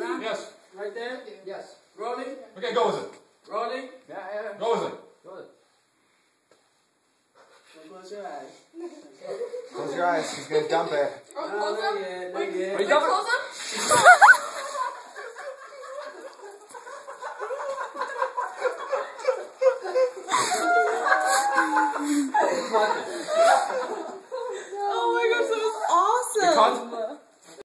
camera? Yes. Right there? Yes. Rolling? Okay, go with it. Rolling? Yeah. Go with it. Go with it. Close your eyes. Close your eyes, he's gonna dump it. Not yet, not yet. Close them?